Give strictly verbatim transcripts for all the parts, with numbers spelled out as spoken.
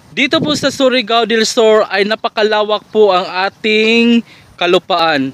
Dito po sa Surigao del Sur ay napakalawak po ang ating kalupaan.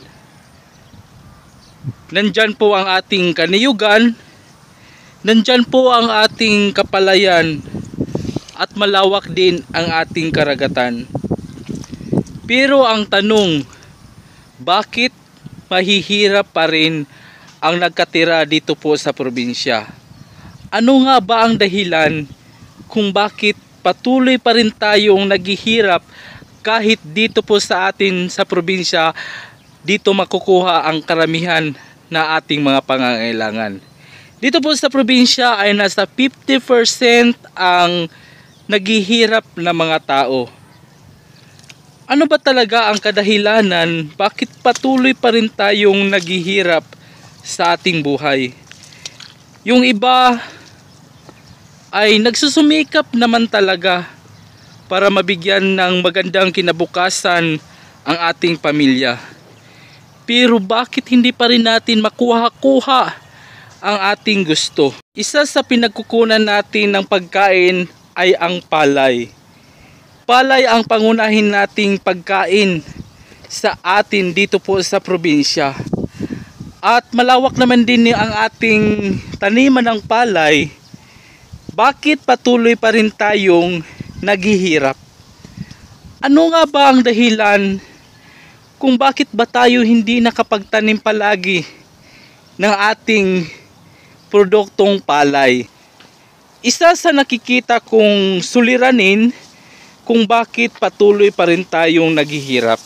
Nandyan po ang ating kaniyugan, nandyan po ang ating kapalayan, at malawak din ang ating karagatan. Pero ang tanong, bakit mahihirap pa rin ang nagkatira dito po sa probinsya? Ano nga ba ang dahilan kung bakit patuloy pa rin tayong naghihirap kahit dito po sa atin sa probinsya, dito makukuha ang karamihan na ating mga pangangailangan? Dito po sa probinsya ay nasa fifty percent ang naghihirap na mga tao. Ano ba talaga ang kadahilanan bakit patuloy pa rin tayong naghihirap sa ating buhay? Yung iba ay nagsusumikap naman talaga para mabigyan ng magandang kinabukasan ang ating pamilya. Pero bakit hindi pa rin natin makuha-kuha ang ating gusto? Isa sa pinagkukunan natin ng pagkain ay ang palay. Palay ang pangunahin nating pagkain sa atin dito po sa probinsya. At malawak naman din ang ating taniman ng palay. Bakit patuloy pa rin tayong naghihirap? Ano nga ba ang dahilan kung bakit ba tayo hindi nakapagtanim palagi ng ating produktong palay? Isa sa nakikita kong suliranin kung bakit patuloy pa rin tayong naghihirap.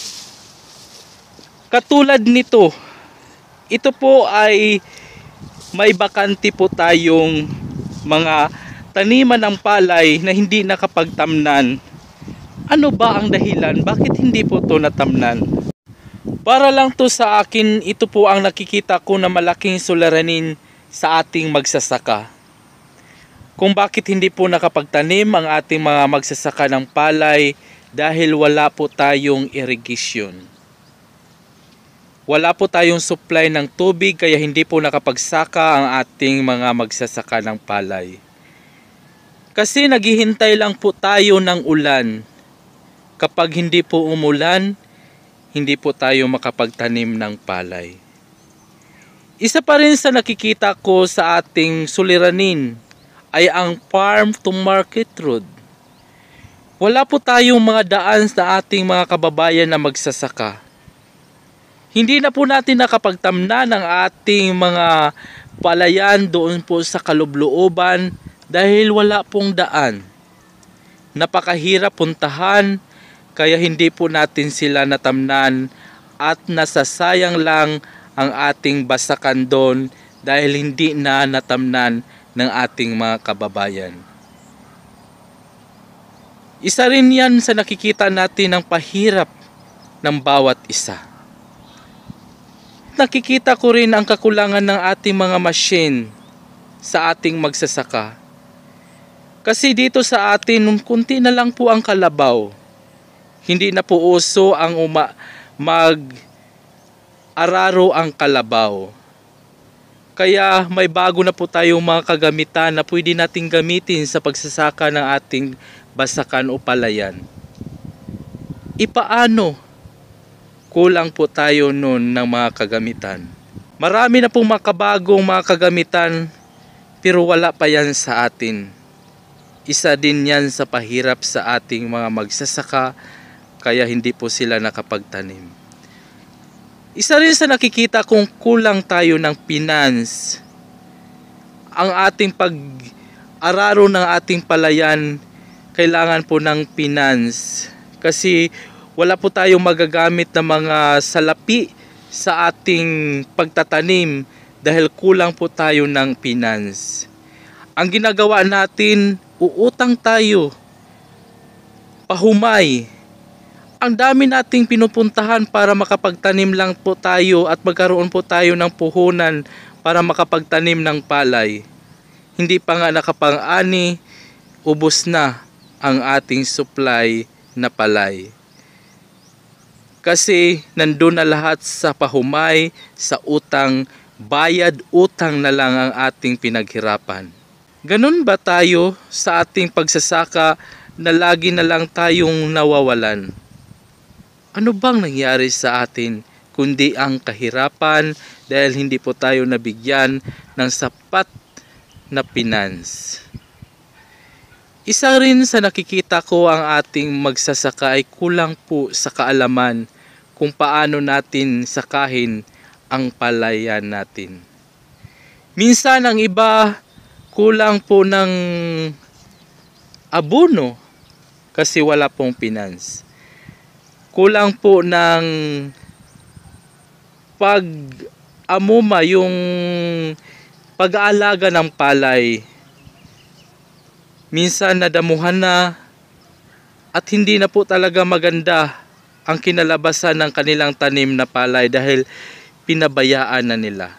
Katulad nito, ito po ay may bakante po tayong mga taniman ng palay na hindi nakapagtamnan. Ano ba ang dahilan? Bakit hindi po to natamnan? Para lang to sa akin, ito po ang nakikita ko na malaking suliranin sa ating magsasaka. Kung bakit hindi po nakapagtanim ang ating mga magsasaka ng palay dahil wala po tayong irrigation. Wala po tayong supply ng tubig kaya hindi po nakapagsaka ang ating mga magsasaka ng palay. Kasi naghihintay lang po tayo ng ulan. Kapag hindi po umulan, hindi po tayo makapagtanim ng palay. Isa pa rin sa nakikita ko sa ating suliranin ay ang farm to market road. Wala po tayong mga daan sa ating mga kababayan na magsasaka. Hindi na po natin nakapagtamnan ng ating mga palayan doon po sa kalublooban dahil wala pong daan. Napakahirap puntahan kaya hindi po natin sila natamnan at nasasayang lang ang ating basakan doon dahil hindi na natamnan ng ating mga kababayan. Isa rin yan sa nakikita natin ng pahirap ng bawat isa. Nakikita ko rin ang kakulangan ng ating mga machine sa ating magsasaka. Kasi dito sa atin, kunti na lang po ang kalabaw. Hindi na po uso ang uma mag-araro ang kalabaw. Kaya may bago na po tayong mga kagamitan na pwede nating gamitin sa pagsasaka ng ating basakan o palayan. Ipaano? Kulang po tayo noon ng mga kagamitan. Marami na pong makabagong mga kagamitan pero wala pa yan sa atin. Isa din yan sa pahirap sa ating mga magsasaka kaya hindi po sila nakapagtanim. Isa rin sa nakikita kong kulang tayo ng finance. Ang ating pag-araro ng ating palayan kailangan po ng finance kasi wala po tayong magagamit na mga salapi sa ating pagtatanim dahil kulang po tayo ng finance. Ang ginagawa natin, uutang tayo, pahumay. Ang dami nating pinupuntahan para makapagtanim lang po tayo at magkaroon po tayo ng puhunan para makapagtanim ng palay. Hindi pa nga nakapang-ani, ubos na ang ating supply na palay. Kasi nandun na lahat sa pahumay, sa utang, bayad utang na lang ang ating pinaghirapan. Ganun ba tayo sa ating pagsasaka na lagi na lang tayong nawawalan. Ano bang nangyari sa atin kundi ang kahirapan dahil hindi po tayo nabigyan ng sapat na finance? Isa rin sa nakikita ko ang ating magsasaka ay kulang po sa kaalaman kung paano natin sakahin ang palayan natin. Minsan ang iba kulang po ng abono kasi wala pong finance. Kulang po ng pag-amuma, yung pag-aalaga ng palay. Minsan nadamuhan na at hindi na po talaga maganda ang kinalabasan ng kanilang tanim na palay dahil pinabayaan na nila.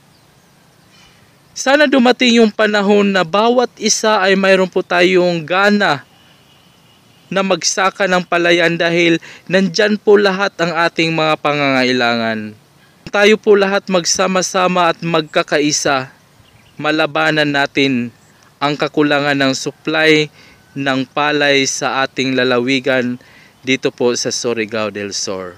Sana dumating yung panahon na bawat isa ay mayroon po tayong gana na magsaka ng palayan dahil nandyan po lahat ang ating mga pangangailangan. Tayo po lahat magsama-sama at magkakaisa, malabanan natin ang kakulangan ng supply ng palay sa ating lalawigan dito po sa Surigao del Sur.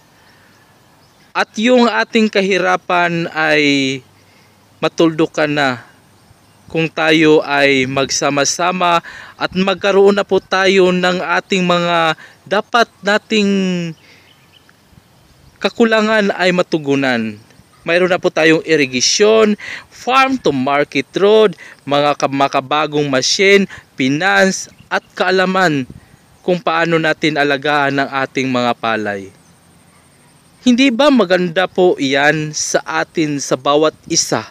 At yung ating kahirapan ay matuldukan na kung tayo ay magsama-sama at magkaroon na po tayo ng ating mga dapat nating kakulangan ay matugunan. Mayroon na po tayong irrigation, farm to market road, mga makabagong machine, finance at kaalaman kung paano natin alagaan ang ating mga palay. Hindi ba maganda po iyan sa atin sa bawat isa?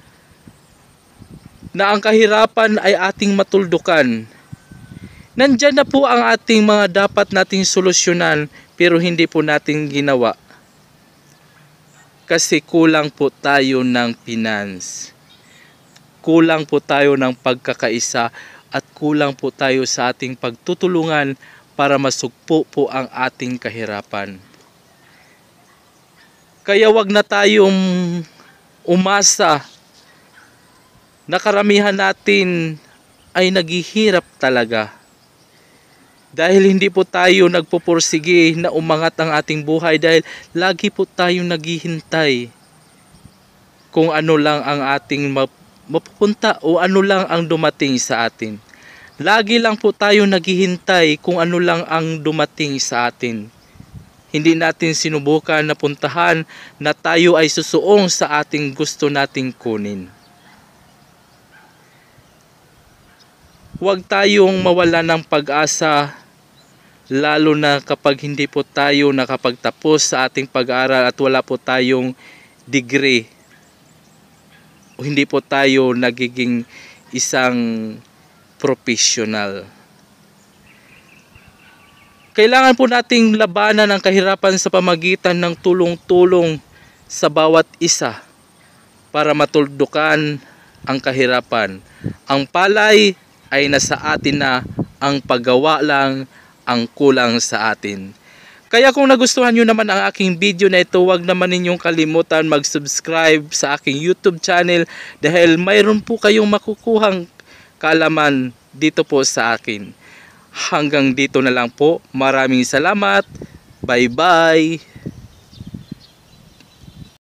Na ang kahirapan ay ating matuldukan. Nandyan na po ang ating mga dapat nating solusyonan pero hindi po natin ginawa. Kasi kulang po tayo ng finance. Kulang po tayo ng pagkakaisa at kulang po tayo sa ating pagtutulungan para masugpo po ang ating kahirapan. Kaya wag na tayong umasa na karamihan natin ay naghihirap talaga. Dahil hindi po tayo nagpupursige na umangat ang ating buhay dahil lagi po tayong naghihintay kung ano lang ang ating mapupunta o ano lang ang dumating sa atin. Lagi lang po tayo naghihintay kung ano lang ang dumating sa atin. Hindi natin sinubukan na puntahan na tayo ay susuong sa ating gusto nating kunin. Huwag tayong mawala ng pag-asa, lalo na kapag hindi po tayo nakapagtapos sa ating pag-aaral at wala po tayong degree o hindi po tayo nagiging isang professional. Kailangan po nating labanan ang kahirapan sa pamagitan ng tulong-tulong sa bawat isa para matuldukan ang kahirapan. Ang palay ay nasa atin na, ang paggawa lang ang kulang sa atin. Kaya kung nagustuhan nyo naman ang aking video na ito, huwag naman ninyong kalimutan mag-subscribe sa aking YouTube channel dahil mayroon po kayong makukuhang kaalaman dito po sa akin. Hanggang dito na lang po. Maraming salamat. Bye bye.